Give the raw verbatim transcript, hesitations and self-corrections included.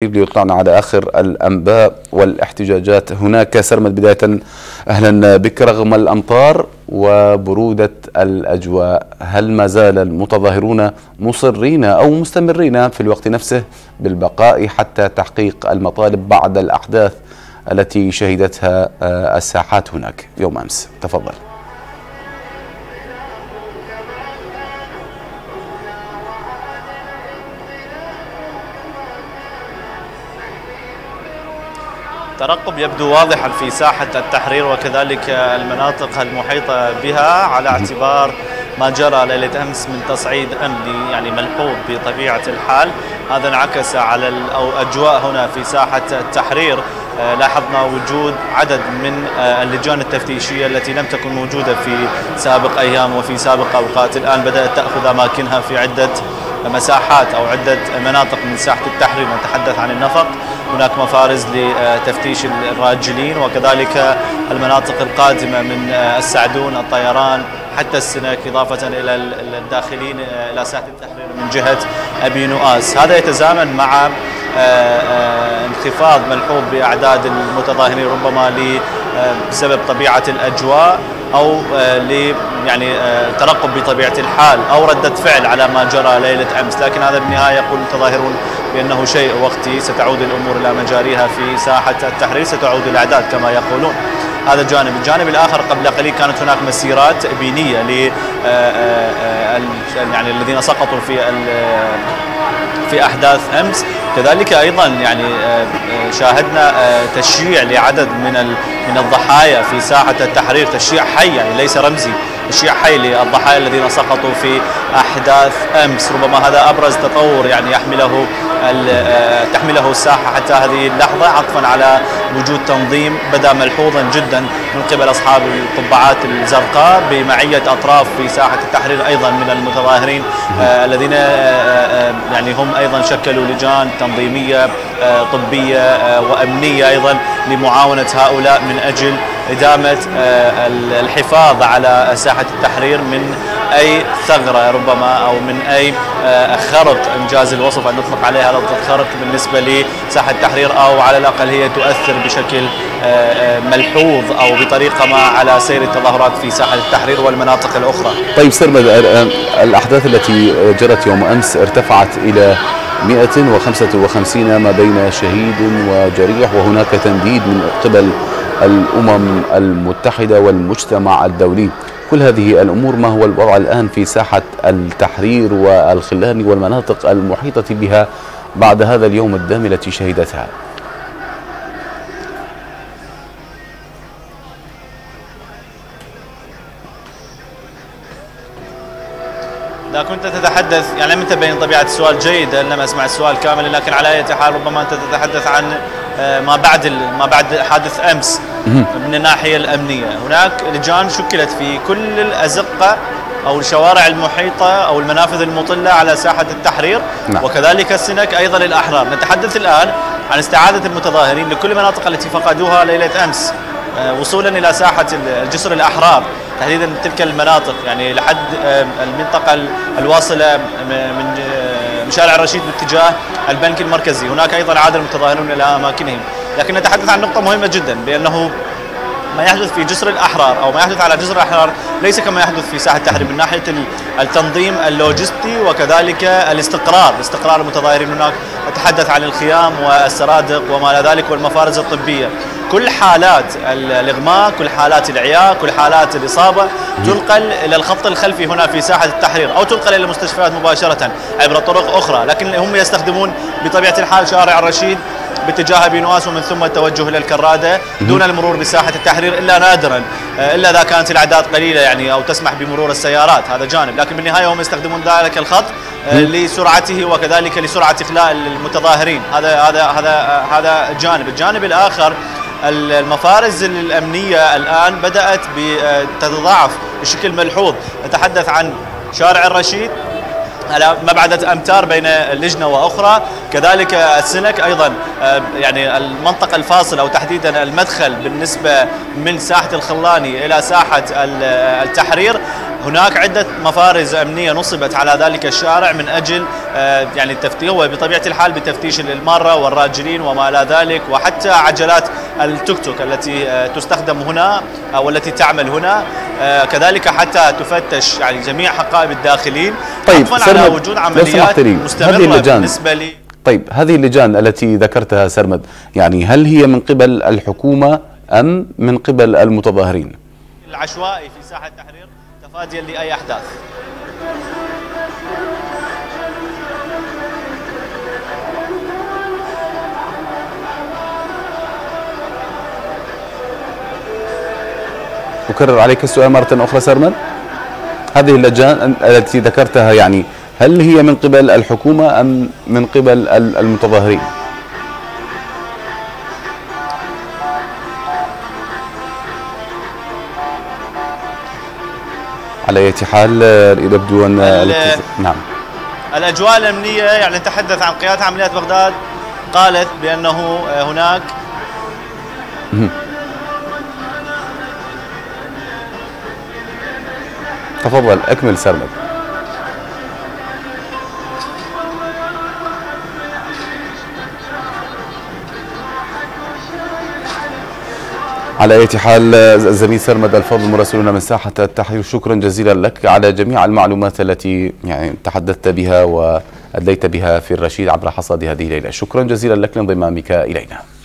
الخفيف ليطلعنا على آخر الأنباء والاحتجاجات هناك. سرمد بداية أهلا بك. رغم الأمطار وبرودة الأجواء، هل ما زال المتظاهرون مصرين أو مستمرين في الوقت نفسه بالبقاء حتى تحقيق المطالب بعد الأحداث التي شهدتها الساحات هناك يوم أمس؟ تفضل. الترقب يبدو واضحا في ساحة التحرير وكذلك المناطق المحيطة بها، على اعتبار ما جرى ليلة أمس من تصعيد أمني يعني ملحوظ بطبيعة الحال. هذا انعكس على أو أجواء هنا في ساحة التحرير. لاحظنا وجود عدد من اللجان التفتيشية التي لم تكن موجودة في سابق أيام وفي سابق أوقات، الآن بدأت تأخذ أماكنها في عدة مساحات أو عدة مناطق من ساحة التحرير. نتحدث عن النفق، هناك مفارز لتفتيش الراجلين وكذلك المناطق القادمة من السعدون، الطيران، حتى السنك، إضافة إلى الداخلين إلى ساحة التحرير من جهة أبي نؤاس. هذا يتزامن مع انخفاض ملحوظ بأعداد المتظاهرين، ربما بسبب طبيعة الأجواء أو ل يعني ترقب بطبيعة الحال أو ردة فعل على ما جرى ليلة أمس. لكن هذا بالنهاية يقول المتظاهرون بأنه شيء وقتي، ستعود الأمور إلى مجاريها في ساحة التحرير، ستعود الأعداد كما يقولون. هذا جانب. الجانب الآخر، قبل قليل كانت هناك مسيرات بينية ل يعني الذين سقطوا في في أحداث أمس. كذلك أيضا يعني شاهدنا تشييع لعدد من من الضحايا في ساحة التحرير، تشييع حي يعني ليس رمزي، تشييع حي للضحايا الذين سقطوا في أحداث أمس. ربما هذا أبرز تطور يعني يحمله تحمله الساحة حتى هذه اللحظة، عطفا على وجود تنظيم بدا ملحوظا جدا من قبل أصحاب القبعات الزرقاء بمعية أطراف في ساحة التحرير أيضا من المتظاهرين الذين يعني هم أيضا شكلوا لجان تنظيمية طبية وأمنية أيضا لمعاونة هؤلاء من أجل إدامة الحفاظ على ساحة التحرير من أي ثغرة ربما أو من أي خرق، إنجاز الوصف أن نطلق عليها لفظة خرق بالنسبة لساحة التحرير، أو على الأقل هي تؤثر بشكل ملحوظ أو بطريقة ما على سير التظاهرات في ساحة التحرير والمناطق الأخرى. طيب سرمد، الأحداث التي جرت يوم أمس ارتفعت إلى مئة وخمسة وخمسين ما بين شهيد وجريح، وهناك تنديد من قبل الأمم المتحدة والمجتمع الدولي. كل هذه الأمور، ما هو الوضع الآن في ساحة التحرير والخلان والمناطق المحيطة بها بعد هذا اليوم الدامي التي شهدتها؟ إذا كنت تتحدث يعني لم تبين طبيعة السؤال جيدا، لم أسمع السؤال كامل، لكن على أي حال ربما أنت تتحدث عن ما بعد ما بعد حادث أمس من الناحية الأمنية. هناك لجان شكلت في كل الأزقة أو الشوارع المحيطة أو المنافذ المطلة على ساحة التحرير، نعم. وكذلك السنك أيضا الأحرار. نتحدث الآن عن استعادة المتظاهرين لكل المناطق التي فقدوها ليلة أمس وصولا إلى ساحة الجسر الأحرار، تحديدا تلك المناطق يعني لحد المنطقة الواصلة من من شارع الرشيد باتجاه البنك المركزي. هناك أيضا عاد المتظاهرون إلى أماكنهم. لكن نتحدث عن نقطة مهمة جدا، بأنه ما يحدث في جسر الأحرار أو ما يحدث على جسر الأحرار ليس كما يحدث في ساحة التحرير من ناحية التنظيم اللوجستي وكذلك الاستقرار، استقرار المتظاهرين هناك. نتحدث عن الخيام والسرادق وما إلى ذلك والمفارز الطبية. كل حالات الإغماء، كل حالات الإعياء، كل حالات الإصابة تنقل إلى الخط الخلفي هنا في ساحة التحرير أو تنقل إلى المستشفيات مباشرة عبر طرق أخرى، لكن هم يستخدمون بطبيعة الحال شارع الرشيد باتجاه أبي نواس ومن ثم التوجه إلى الكرادة دون المرور بساحة التحرير إلا نادرا، إلا إذا كانت الأعداد قليلة يعني أو تسمح بمرور السيارات، هذا جانب. لكن بالنهاية هم يستخدمون ذلك الخط لسرعته وكذلك لسرعة إخلاء المتظاهرين. هذا هذا هذا هذا جانب. الجانب الآخر، المفارز الأمنية الآن بدأت تتضاعف بشكل ملحوظ. نتحدث عن شارع الرشيد على مبعدة أمتار بين لجنة وأخرى، كذلك السنك أيضا يعني المنطقة الفاصلة أو تحديدا المدخل بالنسبة من ساحة الخلاني إلى ساحة التحرير هناك عدة مفارز أمنية نصبت على ذلك الشارع من أجل يعني التفتيش، وبطبيعة الحال بتفتيش المارة والراجلين وما إلى ذلك، وحتى عجلات التوك توك التي تستخدم هنا أو التي تعمل هنا، كذلك حتى تفتش يعني جميع حقائب الداخلين. طيب على وجود عمليات مستمرة بالنسبة لي. طيب هذه اللجان التي ذكرتها سرمد، يعني هل هي من قبل الحكومة أم من قبل المتظاهرين؟ العشوائي في ساحة التحرير تفاديا لأي أحداث. أكرر عليك السؤال مرة أخرى سرمد. هذه اللجان التي ذكرتها يعني هل هي من قبل الحكومة أم من قبل المتظاهرين؟ على أي حال يبدو أن نعم الأجواء الأمنية يعني تحدث عن قيادة عمليات بغداد، قالت بأنه هناك تفضل أكمل سرمد. على أي حال الزميل سرمد الفاضل مراسلنا من ساحة التحرير، شكرا جزيلا لك على جميع المعلومات التي يعني تحدثت بها وأدليت بها في الرشيد عبر حصاد هذه الليلة. شكرا جزيلا لك لانضمامك إلينا.